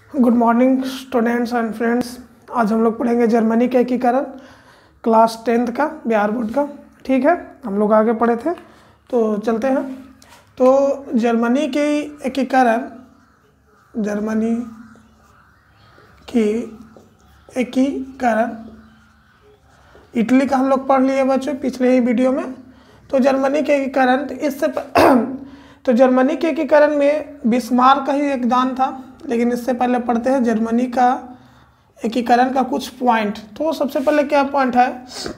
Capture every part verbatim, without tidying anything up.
Good morning students and friends. आज हम लोग पढ़ेंगे जर्मनी के एकीकरण, क्लास टेंथ का, बिहार बोर्ड का। ठीक है, हम लोग आगे पढ़े थे तो चलते हैं। तो जर्मनी के एकीकरण, जर्मनी की एकीकरण, इटली का हम लोग पढ़ लिए बच्चों पिछले ही वीडियो में। तो जर्मनी के एकीकरण, इससे तो जर्मनी के एकीकरण में बिस्मार्क का ही योगदान था, लेकिन इससे पहले पढ़ते हैं जर्मनी का एकीकरण का कुछ पॉइंट। तो सबसे पहले क्या पॉइंट है,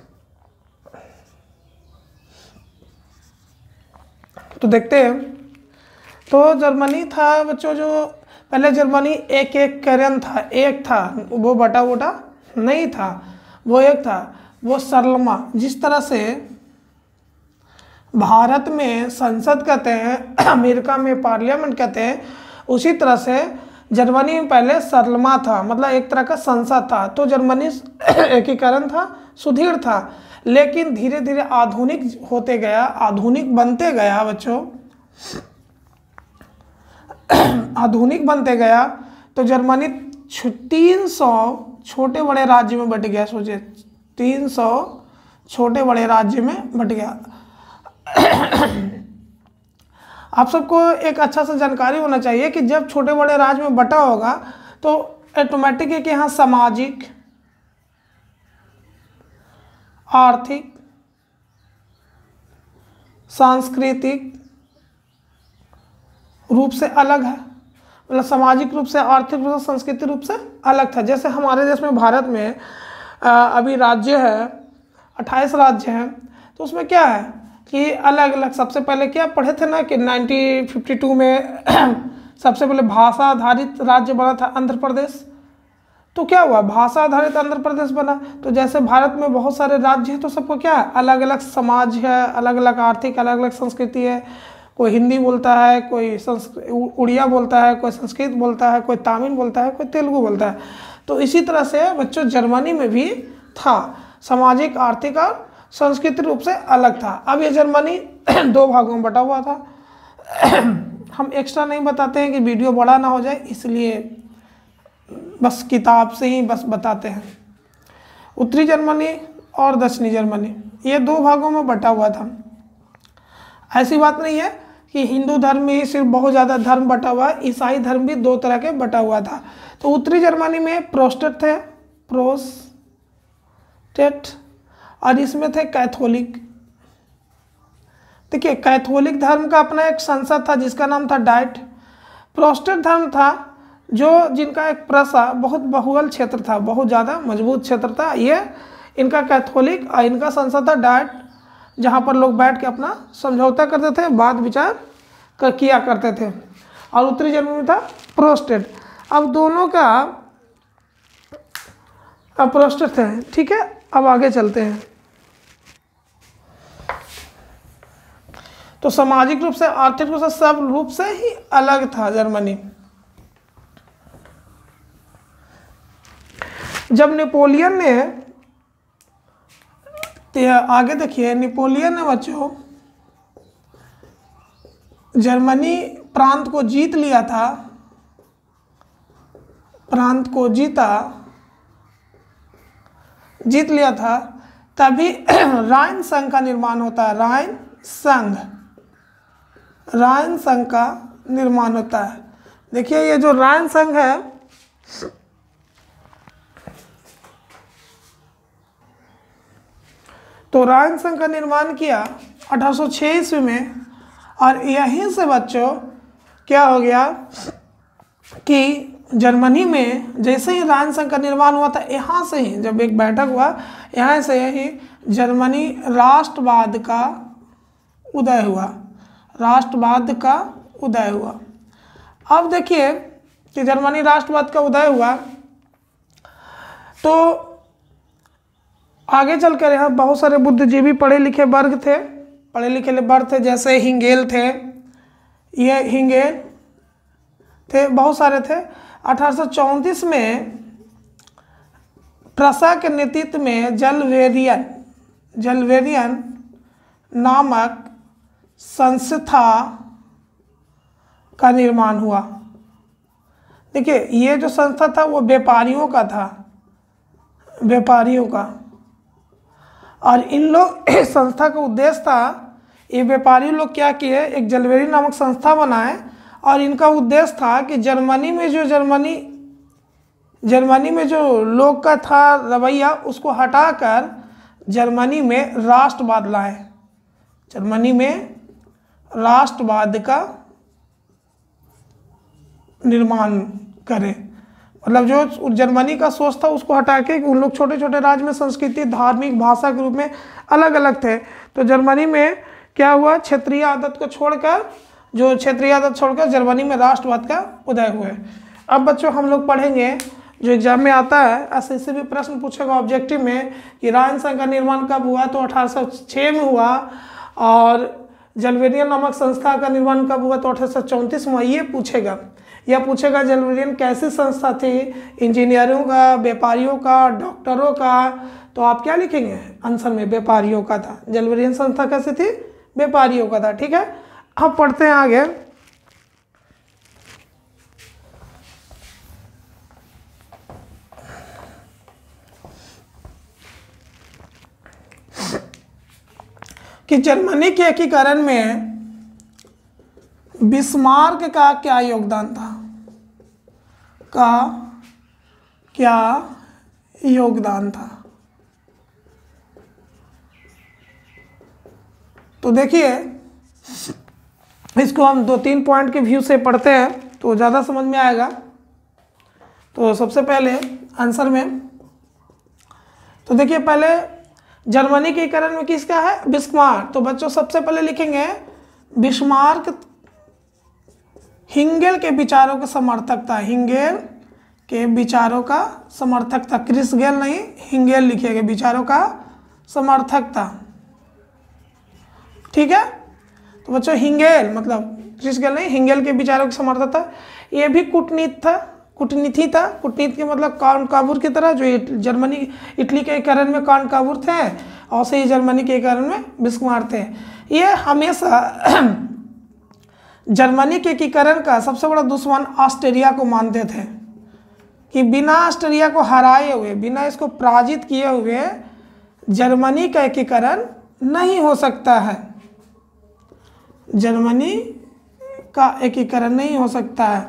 तो देखते हैं। तो जर्मनी था बच्चों, जो पहले जर्मनी एक एक करण था, एक था, वो बटा बटा नहीं था, वो एक था, वो सरलमा। जिस तरह से भारत में संसद कहते हैं, अमेरिका में पार्लियामेंट कहते हैं, उसी तरह से जर्मनी में पहले सरलमा था, मतलब एक तरह का संसद था। तो जर्मनी एकीकरण था, सुदृढ़ था, लेकिन धीरे धीरे आधुनिक होते गया, आधुनिक बनते गया बच्चों, आधुनिक बनते गया। तो जर्मनी तीन सौ छोटे बड़े राज्य में बट गया। सोचिए, तीन सौ छोटे बड़े राज्य में बट गया। आप सबको एक अच्छा सा जानकारी होना चाहिए कि जब छोटे बड़े राज्य में बटा होगा तो ऑटोमेटिक है कि यहाँ सामाजिक, आर्थिक, सांस्कृतिक रूप से अलग है, मतलब सामाजिक रूप से, आर्थिक रूप से, सांस्कृतिक रूप से अलग था। जैसे हमारे देश में, भारत में अभी राज्य है, अट्ठाईस राज्य हैं, तो उसमें क्या है कि अलग अलग, सबसे पहले क्या पढ़े थे ना कि नाइनटीन फिफ्टी टू में सबसे पहले भाषा आधारित राज्य बना था आंध्र प्रदेश। तो क्या हुआ, भाषा आधारित आंध्र प्रदेश बना। तो जैसे भारत में बहुत सारे राज्य हैं, तो सबको क्या है, अलग अलग समाज है, अलग अलग आर्थिक, अलग अलग संस्कृति है। कोई हिंदी बोलता है, कोई संस्कृत उड़िया बोलता है, कोई संस्कृत बोलता है, कोई तमिल बोलता है, कोई तेलुगु बोलता है। तो इसी तरह से बच्चों जर्मनी में भी था, सामाजिक, आर्थिक और सांस्कृतिक रूप से अलग था। अब ये जर्मनी दो भागों में बटा हुआ था। हम एक्स्ट्रा नहीं बताते हैं कि वीडियो बड़ा ना हो जाए, इसलिए बस किताब से ही बस बताते हैं। उत्तरी जर्मनी और दक्षिणी जर्मनी, ये दो भागों में बटा हुआ था। ऐसी बात नहीं है कि हिंदू धर्म में ही सिर्फ बहुत ज़्यादा धर्म बटा हुआ है, ईसाई धर्म भी दो तरह के बटा हुआ था। तो उत्तरी जर्मनी में प्रोटेस्टेंट थे, प्रोटेस्टेंट, और इसमें थे कैथोलिक। देखिए, कैथोलिक धर्म का अपना एक संसद था जिसका नाम था डाइट। प्रोटेस्टेंट धर्म था जो जिनका एक प्रसा बहुत बहुल क्षेत्र था, बहुत ज़्यादा मजबूत क्षेत्र था। ये इनका कैथोलिक और इनका संसद था डाइट, जहाँ पर लोग बैठ के अपना समझौता करते थे, बात विचार कर किया करते थे। और उत्तरी जर्मनी में था प्रोटेस्टेंट। अब दोनों का अब प्रोटेस्टेंट थे। ठीक है, अब आगे चलते हैं। तो सामाजिक रूप से, आर्थिक रूप से, सब रूप से ही अलग था जर्मनी। जब नेपोलियन ने, आगे देखिए, नेपोलियन ने बच्चों जर्मनी प्रांत को जीत लिया था, प्रांत को जीता जीत लिया था, तभी राइन संघ का निर्माण होता है। राइन संघ, राइन संघ का निर्माण होता है। देखिए, ये जो राइन संघ है, तो राइन संघ का निर्माण किया अठारह सौ छह ईस्वी में। और यहीं से बच्चों क्या हो गया कि जर्मनी में जैसे ही राइन संघ का निर्माण हुआ था, यहाँ से ही जब एक बैठक हुआ, यहाँ से ही जर्मनी राष्ट्रवाद का उदय हुआ, राष्ट्रवाद का उदय हुआ। अब देखिए कि जर्मनी राष्ट्रवाद का उदय हुआ, तो आगे चल कर यहाँ बहुत सारे बुद्धिजीवी पढ़े लिखे वर्ग थे, पढ़े लिखे वर्ग थे, जैसे हिंगेल थे, ये हिंगेल थे, बहुत सारे थे। अठारह सौ चौंतीस में प्रसा के नेतृत्व में जलवेरियन जलवेरियन नामक संस्था का निर्माण हुआ। देखिए ये जो संस्था था वो व्यापारियों का था, व्यापारियों का। और इन लोग संस्था का उद्देश्य था, ये व्यापारी लोग क्या किए, एक जलवेरी नामक संस्था बनाए और इनका उद्देश्य था कि जर्मनी में जो जर्मनी जर्मनी में जो लोग का था रवैया उसको हटाकर जर्मनी में राष्ट्रवाद लाए, जर्मनी में राष्ट्रवाद का निर्माण करें। मतलब जो जर्मनी का सोच था उसको हटा के उन लोग छोटे छोटे राज्य में संस्कृति, धार्मिक, भाषा के रूप में अलग अलग थे। तो जर्मनी में क्या हुआ, क्षेत्रीय आदत को छोड़कर जो क्षेत्रीय आदत छोड़कर जर्मनी में राष्ट्रवाद का उदय हुए। अब बच्चों हम लोग पढ़ेंगे, जो एग्जाम में आता है ऐसे से भी प्रश्न पूछेगा ऑब्जेक्टिव में कि राष्ट्र संघ का निर्माण कब हुआ, तो अठारह सौ छः में हुआ। और जलवेरियन नामक संस्था का निर्माण कब हुआ, तो अठारह सौ चौंतीस में। ये पूछेगा या पूछेगा जलवेरियन कैसी संस्था थी, इंजीनियरों का, व्यापारियों का, डॉक्टरों का, तो आप क्या लिखेंगे आंसर में, व्यापारियों का था। जलवेरियन संस्था कैसी थी, व्यापारियों का था। ठीक है, अब पढ़ते हैं आगे। कि जर्मनी के एकीकरण में बिस्मार्क का क्या योगदान था, का क्या योगदान था। तो देखिए इसको हम दो तीन पॉइंट के व्यू से पढ़ते हैं तो ज़्यादा समझ में आएगा। तो सबसे पहले आंसर में तो देखिए पहले जर्मनी के एकीकरण में किसका है, बिस्मार्क। तो बच्चों सबसे पहले लिखेंगे बिस्मार्क हिंगेल के विचारों के समर्थक था, हिंगेल के विचारों का समर्थक था, क्रिस गेल नहीं, हिंगेल लिखिएगा, विचारों का समर्थक था। ठीक है, तो बच्चों हिंगेल मतलब क्रिस गेल नहीं, हिंगेल के विचारों के समर्थक था। ये भी कूटनीति था, कूटनीति था, कूटनीति के मतलब काउंट-काबूर की तरह, जो जर्मनी इटली के एकीकरण में काउंट-काबूर थे और से ही जर्मनी के एकीकरण में बिस्मार्क थे। ये हमेशा जर्मनी के एकीकरण का सबसे बड़ा दुश्मन ऑस्ट्रिया को मानते थे कि बिना ऑस्ट्रिया को हराए हुए, बिना इसको पराजित किए हुए जर्मनी का एकीकरण नहीं हो सकता है, जर्मनी का एकीकरण नहीं हो सकता है।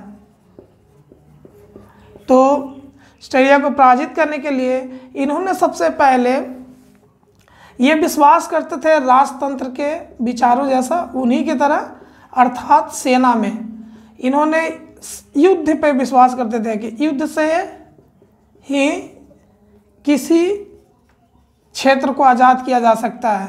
तो ऑस्ट्रिया को पराजित करने के लिए इन्होंने सबसे पहले ये विश्वास करते थे राजतंत्र के विचारों जैसा, उन्हीं की तरह, अर्थात सेना में। इन्होंने युद्ध पे विश्वास करते थे कि युद्ध से ही किसी क्षेत्र को आज़ाद किया जा सकता है,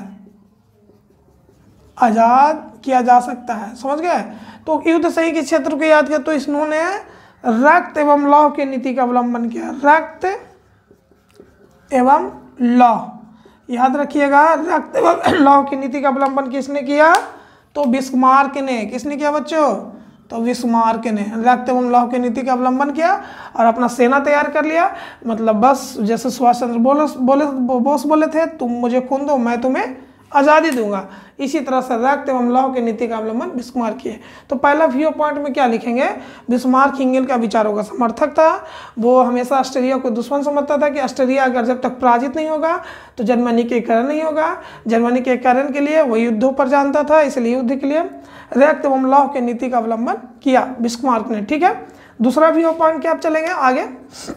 आज़ाद किया जा सकता है, समझ गए। तो युद्ध से ही किसी क्षेत्र को याद किया, तो इन्होंने रक्त एवं लौह की नीति का अवलंबन किया, रक्त एवं लौह, याद रखिएगा, रक्त एवं लौह की नीति का अवलंबन किसने किया, तो बिस्मार्क ने। किसने किया बच्चों, तो बिस्मार्क ने रक्त एवं लौह की नीति का अवलंबन किया और अपना सेना तैयार कर लिया। मतलब बस जैसे सुभाष चंद्र बोस बोले बोस बोले थे, तुम मुझे खून दो मैं तुम्हें आज़ादी दूंगा, इसी तरह से रक्त एवं लौह की नीति का अवलंबन बिस्मार्क किए। तो पहला व्यू पॉइंट में क्या लिखेंगे, बिस्मार्क हिंगेल का विचारों का समर्थक था। वो हमेशा ऑस्ट्रिया को दुश्मन समझता था कि ऑस्ट्रिया अगर जब तक पराजित नहीं होगा तो जर्मनी के एकीकरण नहीं होगा। जर्मनी के एकीकरण के लिए वो युद्धों पर जानता था, इसलिए युद्ध के लिए रक्त एवं लौह की नीति का अवलंबन किया बिस्मार्क ने। ठीक है, दूसरा व्यू पॉइंट क्या आप चलेंगे आगे।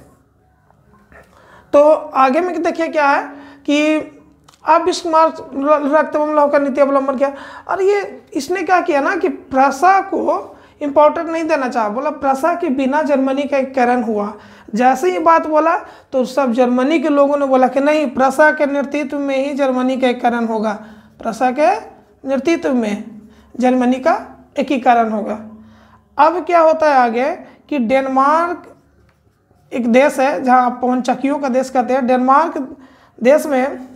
तो आगे में देखिए क्या है कि अब बिस्मार्क रक्त एवं लौह का नीति अवलंबन किया। और ये इसने क्या किया ना कि प्रसा को इम्पोर्टेंट नहीं देना चाहा, बोला प्रसा के बिना जर्मनी का एकीकरण हुआ। जैसे ही बात बोला तो सब जर्मनी के लोगों ने बोला कि नहीं, प्रसा के नेतृत्व में ही जर्मनी का एकीकरण होगा, प्रसा के नेतृत्व में जर्मनी का एकीकरण होगा। अब क्या होता है आगे कि डेनमार्क एक देश है जहाँ पवन चक्कियों का देश कहते हैं, डेनमार्क देश में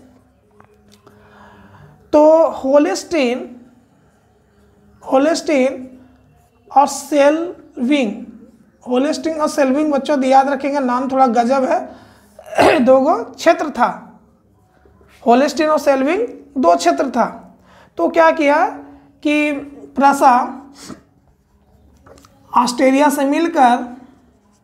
तो होलेस्टीन होलेस्टीन और सेल्विंग, होलेस्टीन और सेल्विंग बच्चों याद रखेंगे, नाम थोड़ा गजब है। दो गो क्षेत्र था, होलेस्टीन और सेल्विंग दो क्षेत्र था। तो क्या किया कि प्रसा ऑस्ट्रिया से मिलकर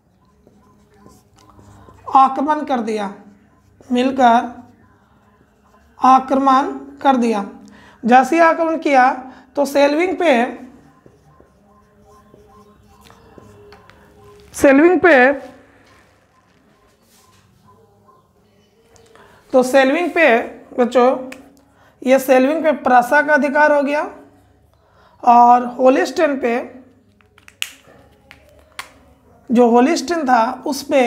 आक्रमण कर दिया, मिलकर आक्रमण कर दिया। जैसे ही आक्रमण किया तो सेल्विंग पे सेल्विंग पे तो सेल्विंग पे बच्चों, ये सेल्विंग पे प्रसा का अधिकार हो गया और होलिस्टन पे, जो होलिस्टन था उस पे,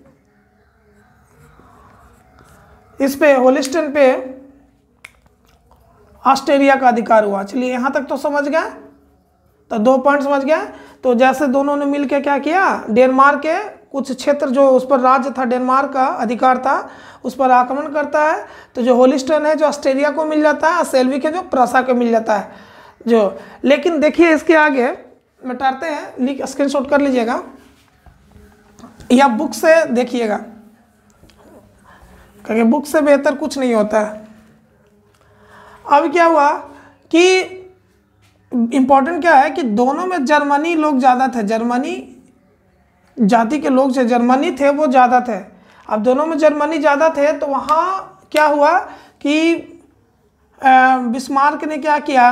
इस पे होलिस्टन पे ऑस्ट्रेलिया का अधिकार हुआ। चलिए यहाँ तक तो समझ गया, तो दो पॉइंट समझ गया। तो जैसे दोनों ने मिलकर क्या किया, डेनमार्क के कुछ क्षेत्र जो उस पर राज्य था, डेनमार्क का अधिकार था, उस पर आक्रमण करता है। तो जो होलिस्टन है जो ऑस्ट्रेलिया को मिल जाता है, सेल्विक है जो प्रसा को मिल जाता है जो। लेकिन देखिए इसके आगे मिटाते हैं, लिख स्क्रीनशॉट कर लीजिएगा या बुक से देखिएगा, क्योंकि बुक से बेहतर कुछ नहीं होता है। अब क्या हुआ कि इम्पोर्टेंट क्या है कि दोनों में जर्मनी लोग ज़्यादा थे, जर्मनी जाति के लोग जो जर्मनी थे वो ज़्यादा थे। अब दोनों में जर्मनी ज़्यादा थे तो वहाँ क्या हुआ कि बिस्मार्क ने क्या किया,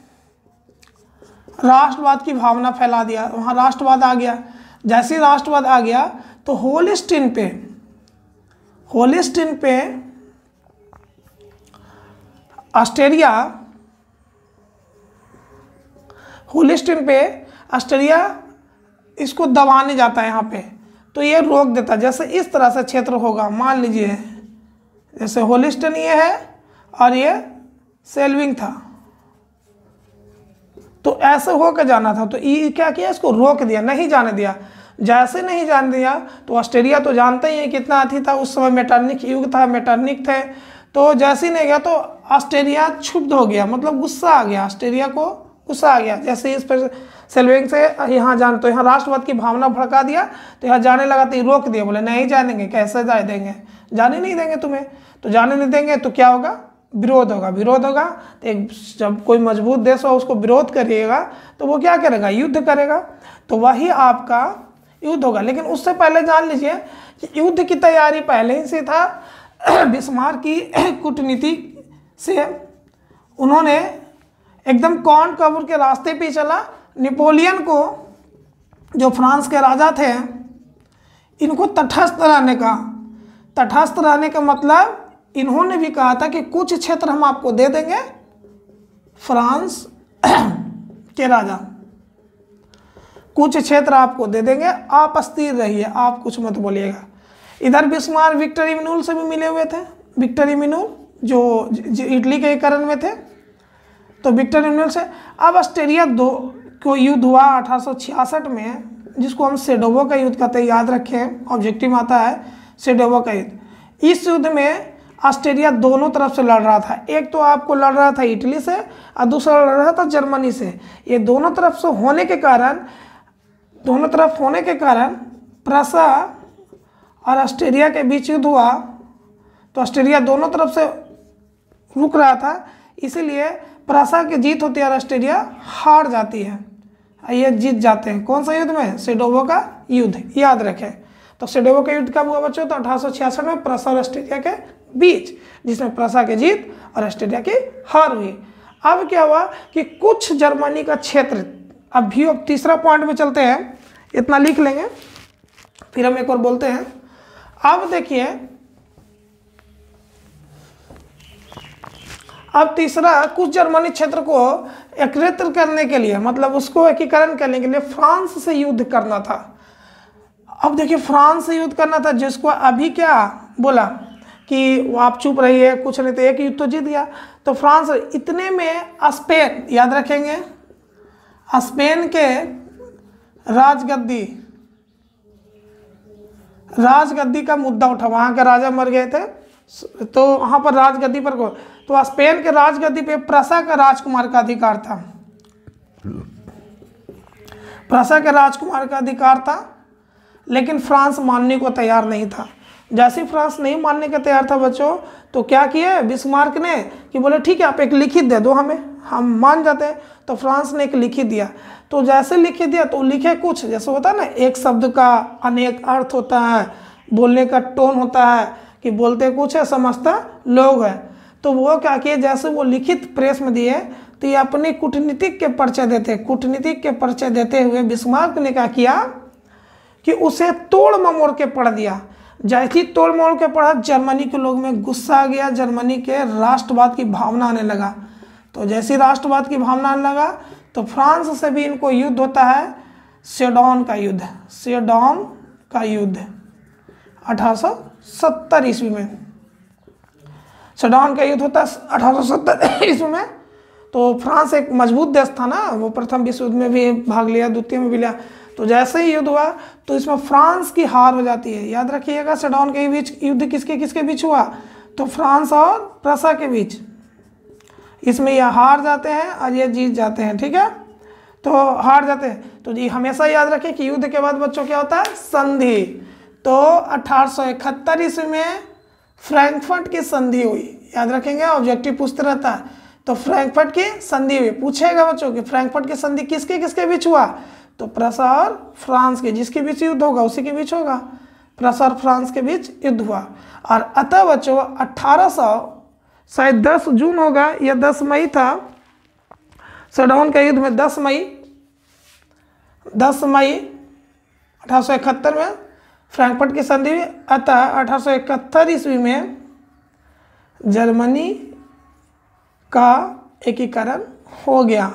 राष्ट्रवाद की भावना फैला दिया, वहाँ राष्ट्रवाद आ गया। जैसे ही राष्ट्रवाद आ गया तो होलिस्टीन पे होलिस्टीन पे ऑस्ट्रेलिया होलिस्टीन पे ऑस्ट्रेलिया इसको दबाने जाता है यहाँ पे, तो ये रोक देता। जैसे इस तरह से क्षेत्र होगा, मान लीजिए जैसे होलिस्टीन ये है और ये सेल्विंग था, तो ऐसे होकर जाना था, तो ये क्या किया, इसको रोक दिया, नहीं जाने दिया। जैसे नहीं जाने दिया तो ऑस्ट्रेलिया तो जानते ही हैं कितना अथी था, उस समय मेटरनिक युग था, मेटरनिक थे। तो जैसे ही नहीं गया तो ऑस्ट्रेलिया क्षुब्ध हो गया, मतलब गुस्सा आ गया, ऑस्ट्रेलिया को गुस्सा आ गया। जैसे इस पर सेल्विंग से यहाँ जान, तो यहाँ राष्ट्रवाद की भावना भड़का दिया, तो यहाँ जाने लगा तो ये रोक दिया, बोले नहीं जानेंगे, कैसे जाने देंगे, जाने नहीं देंगे तुम्हें। तो जाने नहीं देंगे तो क्या होगा, विरोध होगा, विरोध होगा तो एक जब कोई मजबूत देश हो उसको विरोध करिएगा तो वो क्या करेगा, युद्ध करेगा, तो वही आपका युद्ध होगा। लेकिन उससे पहले जान लीजिए कि युद्ध की तैयारी पहले ही से था। बिस्मार्क की कूटनीति से उन्होंने एकदम कौन कब्र के रास्ते पे चला। नेपोलियन को, जो फ्रांस के राजा थे, इनको तटस्थ रहने का तटस्थ रहने का मतलब इन्होंने भी कहा था कि कुछ क्षेत्र हम आपको दे देंगे, फ्रांस के राजा कुछ क्षेत्र आपको दे देंगे, आप अस्थिर रहिए, आप कुछ मत बोलिएगा। इधर बिस्मार्क विक्टर इमैनुअल से भी मिले हुए थे, विक्टर इमैनुअल जो, जो इटली के करण में थे, तो विक्टर इमैनुअल से। अब ऑस्ट्रेलिया दो को युद्ध हुआ अठारह सौ छियासठ में, जिसको हम सेडोवो का युद्ध कहते हैं, याद रखें, ऑब्जेक्टिव आता है सेडोवो का युद्ध। इस युद्ध में ऑस्ट्रेलिया दोनों तरफ से लड़ रहा था, एक तो आपको लड़ रहा था इटली से और दूसरा लड़ रहा था जर्मनी से। ये दोनों तरफ से होने के कारण दोनों तरफ होने के कारण प्रसा और ऑस्ट्रेलिया के बीच युद्ध हुआ, तो ऑस्ट्रेलिया दोनों तरफ से रुक रहा था, इसीलिए प्रसा की जीत होती है और ऑस्ट्रेलिया हार जाती है, ये जीत जाते हैं। कौन सा युद्ध में, सेडोवो का युद्ध, याद रखें। तो सेडोवो का युद्ध कब हुआ बच्चों, तो अठारह सौ छियासठ में प्रसा और ऑस्ट्रेलिया के बीच, जिसमें प्रसा की जीत और ऑस्ट्रेलिया की हार हुई। अब क्या हुआ कि कुछ जर्मनी का क्षेत्र, अब भी अब तीसरा पॉइंट में चलते हैं, इतना लिख लेंगे फिर हम एक और बोलते हैं। अब देखिए, अब तीसरा, कुछ जर्मनी क्षेत्र को एकत्रित करने के लिए, मतलब उसको एकीकरण करने के लिए फ्रांस से युद्ध करना था। अब देखिए फ्रांस से युद्ध करना था, जिसको अभी क्या बोला कि वो आप चुप रहिए, कुछ नहीं, तो एक युद्ध तो जीत गया। तो फ्रांस, इतने में स्पेन, याद रखेंगे, स्पेन के राजगद्दी राजगद्दी का मुद्दा उठा, वहाँ के राजा मर गए थे, तो वहाँ पर राजगद्दी पर को, तो स्पेन के राजगद्दी पे प्रसा का राजकुमार का अधिकार था, प्रसा के राजकुमार का अधिकार था, लेकिन फ्रांस मानने को तैयार नहीं था। जैसे फ्रांस नहीं मानने का तैयार था बच्चों, तो क्या किए बिस्मार्क ने कि बोले ठीक है आप एक लिखित दे दो हमें, हम मान जाते हैं। तो फ्रांस ने एक लिखित दिया, तो जैसे लिखित दिया तो लिखे कुछ, जैसे होता है ना, एक शब्द का अनेक अर्थ होता है, बोलने का टोन होता है कि बोलते कुछ है समझता लोग है। तो वो क्या किए, जैसे वो लिखित प्रेस में दिए तो ये अपने कूटनीतिक के परिचय देते कूटनीतिक के परिचय देते हुए बिस्मार्क ने क्या किया कि उसे तोड़ ममोड़ के पढ़ दिया। जैसे ही तोड़ ममोड़ के पढ़ा, जर्मनी के लोग में गुस्सा आ गया, जर्मनी के राष्ट्रवाद की भावना आने लगा। तो जैसी राष्ट्रवाद की भावना आने लगा तो फ्रांस से भी इनको युद्ध होता है, सेडोन का युद्ध सेडोन का युद्ध अठारह सौ सत्तर ईस्वी में सेडोन का युद्ध होता है अठारह सौ सत्तर ईस्वी में। तो फ्रांस एक मजबूत देश था ना, वो प्रथम विश्व युद्ध में भी भाग लिया, द्वितीय में भी लिया। तो जैसे ही युद्ध हुआ तो इसमें फ्रांस की हार हो जाती है। याद रखिएगा, सेडोन के बीच युद्ध किसके किसके बीच हुआ, तो फ्रांस और प्रसा के बीच। इसमें ये हार जाते हैं और ये जीत जाते हैं, ठीक है। तो हार जाते हैं तो जी हमेशा याद रखें कि युद्ध के बाद बच्चों क्या होता है, संधि। तो अठारह सौ इकहत्तर ईस्वी में फ्रैंकफर्ट की संधि हुई। याद रखेंगे, ऑब्जेक्टिव पूछते रहता है। तो फ्रैंकफर्ट की संधि हुई, पूछेगा बच्चों कि फ्रैंकफर्ट की संधि किसके किसके बीच हुआ, तो प्रसा और फ्रांस के, जिसके बीच युद्ध होगा उसी के बीच होगा। प्रसा और फ्रांस के बीच युद्ध हुआ। और अतः बच्चों अठारह सौ शायद दस जून होगा या दस मई था, सेडोन के युद्ध में दस मई दस मई अठारह सौ इकहत्तर में फ्रैंकफर्ट की संधि हुई। अतः अठारह सौ इकहत्तर ईस्वी में जर्मनी का एकीकरण हो गया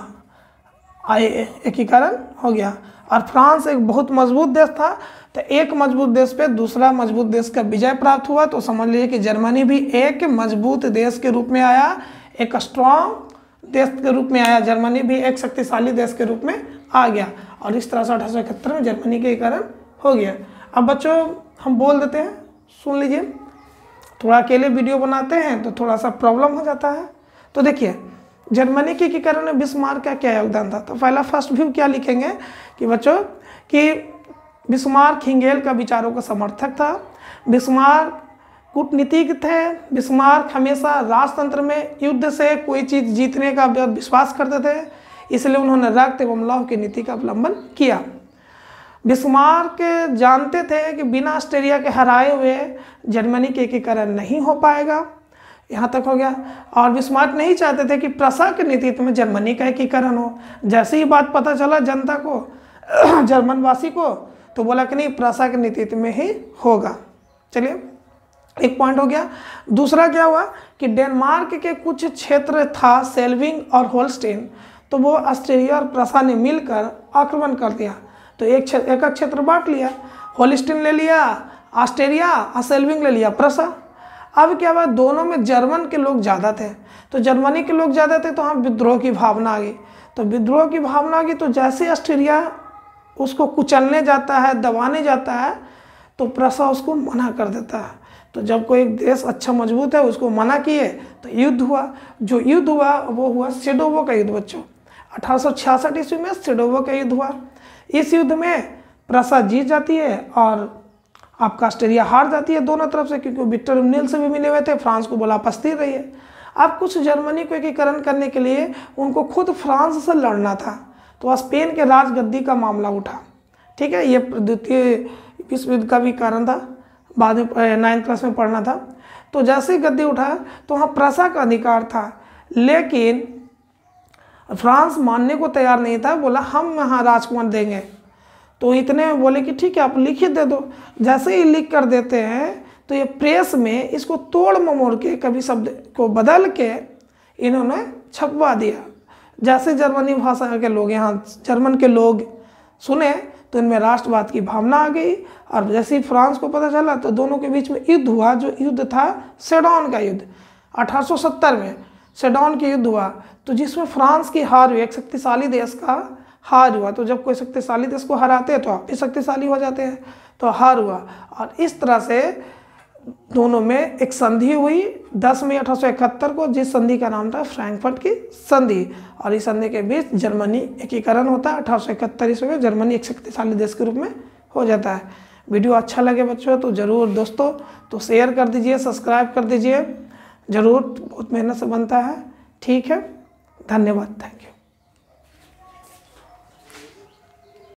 एकीकरण हो गया और फ्रांस एक बहुत मजबूत देश था। तो एक मजबूत देश पे दूसरा मजबूत देश का विजय प्राप्त हुआ। तो समझ लीजिए कि जर्मनी भी एक मजबूत देश के रूप में आया, एक स्ट्रॉन्ग देश के रूप में आया। जर्मनी भी एक शक्तिशाली देश के रूप में आ गया और इस तरह से अठारह सौ इकहत्तर में जर्मनी के एकीकरण हो गया। अब बच्चों हम बोल देते हैं, सुन लीजिए। थोड़ा अकेले वीडियो बनाते हैं तो थोड़ा सा प्रॉब्लम हो जाता है। तो देखिए, जर्मनी के एकीकरण में बिस्मार्क का क्या योगदान था। तो पहला फर्स्ट व्यू क्या लिखेंगे कि बच्चों कि बिस्मार्क हिंगेल का विचारों का समर्थक था। बिस्मार्क कूटनीतिज्ञ थे। बिस्मार्क हमेशा राजतंत्र में युद्ध से कोई चीज़ जीतने का विश्वास करते थे, इसलिए उन्होंने रक्त एवं लौह की नीति का अवलंबन किया। बिस्मार्क जानते थे कि बिना ऑस्ट्रिया के हराए हुए जर्मनी के एकीकरण नहीं हो पाएगा। यहाँ तक हो गया। और बिस्मार्क नहीं चाहते थे कि प्रसा के नेतृत्व में जर्मनी का एकीकरण हो। जैसे ही बात पता चला जनता को, जर्मनवासी को, तो बोला कि नहीं, प्रसा के नेतृत्व में ही होगा। चलिए, एक पॉइंट हो गया। दूसरा क्या हुआ कि डेनमार्क के कुछ क्षेत्र था, सेल्विंग और होल्स्टीन, तो वो ऑस्ट्रिया और प्रसा ने मिलकर आक्रमण कर दिया। तो एक एक क्षेत्र बांट लिया, होल्स्टीन ले लिया ऑस्ट्रिया और सेल्विंग ले लिया प्रसा। अब क्या हुआ, दोनों में जर्मन के लोग ज़्यादा थे। तो जर्मनी के लोग ज़्यादा थे तो वहाँ विद्रोह की भावना आ गई। तो विद्रोह की भावना आ गई तो जैसे ऑस्ट्रिया उसको कुचलने जाता है, दबाने जाता है, तो प्रसा उसको मना कर देता है। तो जब कोई देश अच्छा मजबूत है उसको मना किए तो युद्ध हुआ। जो युद्ध हुआ वो हुआ सेडोवो का युद्ध बच्चों। अठारह सौ छियासठ ईस्वी में सेडोवो का युद्ध हुआ। इस युद्ध में प्रसा जीत जाती है और आपका ऑस्ट्रिया हार जाती है दोनों तरफ से, क्योंकि विक्टर उन्नील से भी मिले हुए थे। फ्रांस को बोला स्थिर रहिए। अब कुछ जर्मनी को एकीकरण करने के लिए उनको खुद फ्रांस से लड़ना था, तो स्पेन के राजगद्दी का मामला उठा। ठीक है, ये द्वितीय विश्व युद्ध का भी कारण था, बाद में नाइन्थ क्लास में पढ़ना था। तो जैसे ही गद्दी उठा तो वहाँ प्रसा का अधिकार था, लेकिन फ्रांस मानने को तैयार नहीं था। बोला हम यहाँ राजकुमार देंगे। तो इतने में बोले कि ठीक है आप लिखित दे दो। जैसे ही लिख कर देते हैं तो ये प्रेस में इसको तोड़ ममोड़ के कभी शब्द को बदल के इन्होंने छपवा दिया। जैसे जर्मनी भाषा के लोग, यहाँ जर्मन के लोग सुने तो इनमें राष्ट्रवाद की भावना आ गई। और जैसे ही फ्रांस को पता चला तो दोनों के बीच में युद्ध हुआ, जो युद्ध था सेडोन का युद्ध। अठारह सौ सत्तर में सेडोन का युद्ध हुआ, तो जिसमें फ्रांस की हार हुई, एक शक्तिशाली देश का हार हुआ। तो जब कोई शक्तिशाली देश को हराते हैं तो आप भी शक्तिशाली हो जाते हैं, तो हार हुआ। और इस तरह से दोनों में एक संधि हुई दस मई अठारह सौ इकहत्तर को, जिस संधि का नाम था फ्रैंकफर्ट की संधि। और इस संधि के बीच जर्मनी एकीकरण होता है। अठारह सौ इकहत्तर ईस्वी में जर्मनी एक शक्तिशाली देश के रूप में हो जाता है। वीडियो अच्छा लगे बच्चों तो ज़रूर दोस्तों तो शेयर कर दीजिए, सब्सक्राइब कर दीजिए, ज़रूर, बहुत मेहनत से बनता है। ठीक है, धन्यवाद, थैंक यू।